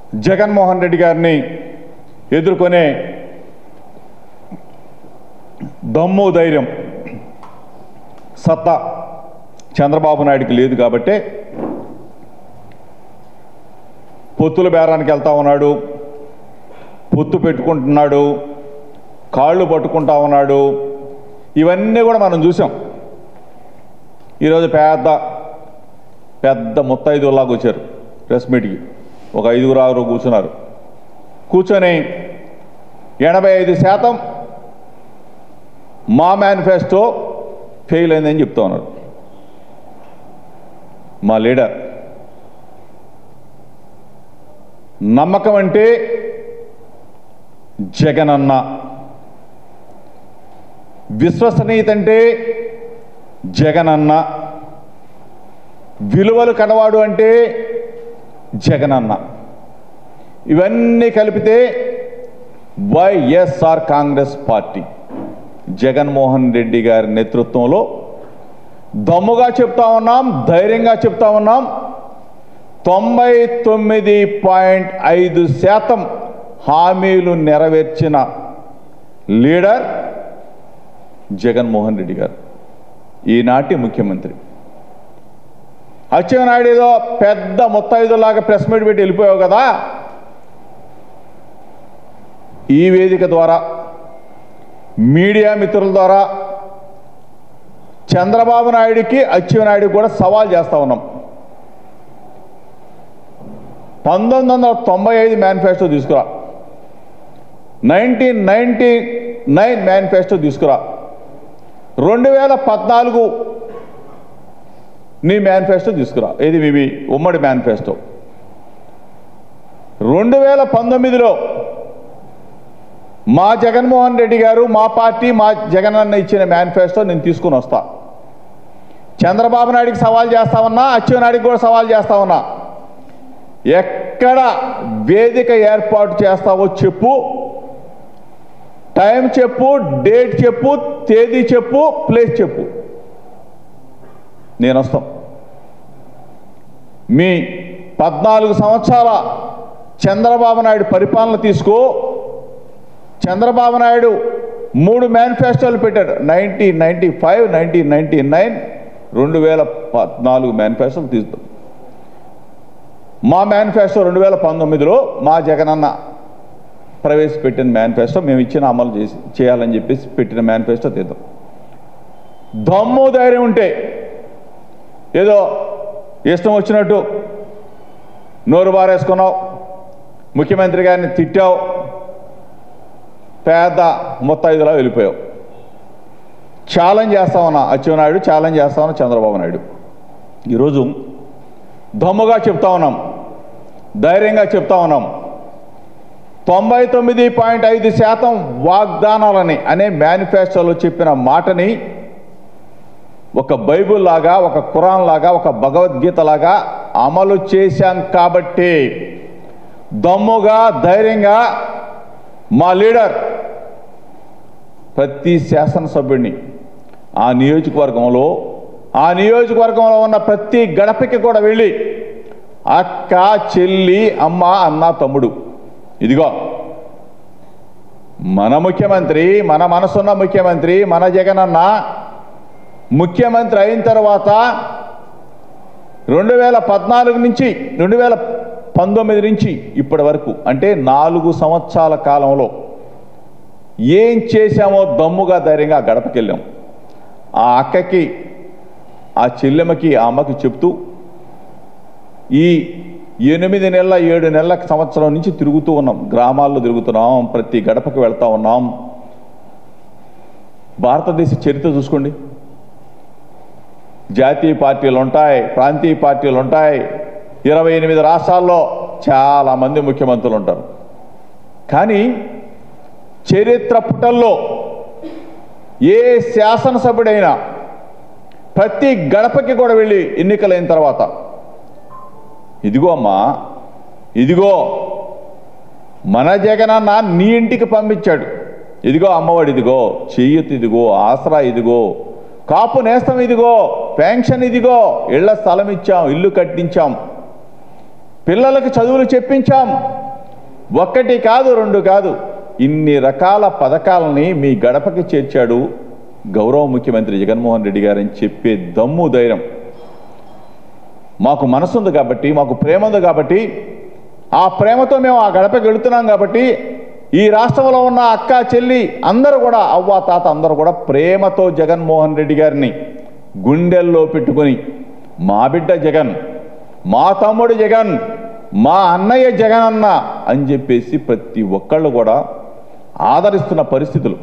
జగన్మోహన్ రెడ్డి గారిని ఎదుర్కొనే దమ్ము ధైర్యం సత్తా చంద్రబాబు నాయుడికి లేదు కాబట్టి పొత్తుల బేరానికి వెళ్తా ఉన్నాడు, పొత్తు పెట్టుకుంటున్నాడు, కాళ్ళు పట్టుకుంటా ఉన్నాడు. ఇవన్నీ కూడా మనం చూసాం. ఈరోజు పెద్ద పెద్ద ముత్తైదులాగా వచ్చారు ప్రెస్ మీట్కి. ఒక 5-6 కూర్చున్నారు. కూర్చొని 85% మా మేనిఫెస్టో ఫెయిల్ అయిందని చెప్తా ఉన్నారు. మా లీడర్ నమ్మకం అంటే జగనన్న, విశ్వసనీయత అంటే జగనన్న, విలువలు కనవాడు అంటే జగనన్న. ఇవన్నీ కలిపితే YSR congress party Jaganmohan Reddy గారి నేతృత్వంలో దమ్ముగా చెప్తా ఉన్నాం, ధైర్యంగా చెప్తా ఉన్నాం. 99.5% హామీలు నెరవేర్చిన లీడర్ జగన్మోహన్ రెడ్డి గారు, ఈనాటి ముఖ్యమంత్రి. అచ్చెన్నాయుడు ఏదో పెద్ద ముత్తైదులాగా ప్రెస్ మీట్ పెట్టి వెళ్ళిపోయావు కదా. ఈ వేదిక ద్వారా, మీడియా మిత్రుల ద్వారా చంద్రబాబు నాయుడికి అచ్చెన్నాయుడికి కూడా సవాల్ చేస్తూ ఉన్నాం. 1995 మేనిఫెస్టో తీసుకురా, 1999 మేనిఫెస్టో తీసుకురా, 2014 నీ మేనిఫెస్టో తీసుకురా. ఇది మీ ఉమ్మడి మేనిఫెస్టో. 2019లో మా జగన్మోహన్ రెడ్డి గారు, మా పార్టీ, మా జగనన్న ఇచ్చిన మేనిఫెస్టో నేను తీసుకుని వస్తా. చంద్రబాబు నాయుడికి సవాల్ చేస్తా ఉన్నా, అచ్చెన్నాయుడికి కూడా సవాల్ చేస్తా ఉన్నా. ఎక్కడ వేదిక ఏర్పాటు చేస్తావో చెప్పు, టైం చెప్పు, డేట్ చెప్పు, తేదీ చెప్పు, ప్లేస్ చెప్పు, నేను వస్తాం. మీ 14 సంవత్సరాల చంద్రబాబు నాయుడు పరిపాలన తీసుకో. చంద్రబాబు నాయుడు 3 మేనిఫెస్టోలు పెట్టాడు. 1995, 1999, 2014 మేనిఫెస్టోలు తీస్తాం. మా మేనిఫెస్టో 2019లో మా జగనన్న ప్రవేశపెట్టిన మేనిఫెస్టో, మేము ఇచ్చిన అమలు చేయాలని చెప్పేసి పెట్టిన మేనిఫెస్టో తీద్దాం. దమ్ము ధైర్యం ఉంటే ఏదో ఇష్టం వచ్చినట్టు నోరు బారేసుకున్నావు, ముఖ్యమంత్రి గారిని తిట్టావు, పేద ముత్తైదులా వెళ్ళిపోయావు. ఛాలెంజ్ చేస్తా ఉన్నా అచ్చెన్నాయుడు, ఛాలెంజ్ చేస్తా ఉన్నా చంద్రబాబు నాయుడు. ఈరోజు దమ్ముగా చెప్తా ఉన్నాం, ధైర్యంగా చెప్తా ఉన్నాం. 99.5% వాగ్దానాలని అనే మేనిఫెస్టోలో చెప్పిన మాటని ఒక బైబుల్ లాగా, ఒక ఖురాన్ లాగా, ఒక భగవద్గీత లాగా అమలు చేశాం. కాబట్టి దమ్ముగా, ధైర్యంగా మా లీడర్ ప్రతి శాసనసభ్యుడిని ఆ నియోజకవర్గంలో ఉన్న ప్రతి గడపకి కూడా వెళ్ళి అక్క, చెల్లి, అమ్మ, అన్న, తమ్ముడు, ఇదిగో మన ముఖ్యమంత్రి, మన మనసున్న ముఖ్యమంత్రి, మన జగనన్న ముఖ్యమంత్రి అయిన తర్వాత 2014 నుంచి 2019 నుంచి ఇప్పటి వరకు, అంటే 4 సంవత్సరాల కాలంలో ఏం చేశామో దమ్ముగా, ధైర్యంగా గడపకి వెళ్ళాం. ఆ అక్కకి, ఆ చెల్లెమ్మకి, ఆ అమ్మకి చెప్తూ ఈ 8 నెలల 7 నెలల సంవత్సరం నుంచి తిరుగుతూ ఉన్నాం, గ్రామాల్లో తిరుగుతున్నాం, ప్రతి గడపకి వెళ్తా ఉన్నాం. భారతదేశ చరిత్ర చూసుకోండి. జాతీయ పార్టీలు ఉంటాయి, ప్రాంతీయ పార్టీలు ఉంటాయి, 28 రాష్ట్రాల్లో చాలామంది ముఖ్యమంత్రులు ఉంటారు. కానీ చరిత్ర పుటల్లో ఏ శాసనసభ్యుడైనా ప్రతి గడపకి కూడా వెళ్ళి ఎన్నికలైన తర్వాత ఇదిగో అమ్మా, ఇదిగో మన జగనన్న నీ ఇంటికి పంపించాడు, ఇదిగో అమ్మఒడి, ఇదిగో చెయ్యొత్తు, ఇదిగో ఆసరా, ఇదిగో కాపు నేస్తం, ఇదిగో పెన్షన్, ఇదిగో ఇళ్ల స్థలం ఇచ్చాం, ఇల్లు కట్టించాం, పిల్లలకి చదువులు చెప్పించాం, ఒక్కటి కాదు, రెండు కాదు, ఇన్ని రకాల పథకాలని మీ గడపకి చేర్చాడు గౌరవ ముఖ్యమంత్రి జగన్మోహన్ రెడ్డి గారని చెప్పే దమ్ము ధైర్యం మాకు మనసుంది కాబట్టి, మాకు ప్రేమ ఉంది కాబట్టి, ఆ ప్రేమతో మేము ఆ గడపకి వెళుతున్నాం కాబట్టి ఈ రాష్ట్రంలో ఉన్న అక్క చెల్లి అందరూ కూడా, అవ్వ తాత అందరూ కూడా ప్రేమతో జగన్మోహన్ రెడ్డి గారిని గుండెల్లో పెట్టుకొని మా బిడ్డ జగన్, మా తమ్ముడు జగన్, మా అన్నయ్య జగన్ అన్న అని చెప్పేసి ప్రతి ఒక్కళ్ళు కూడా ఆదరిస్తున్న పరిస్థితులు.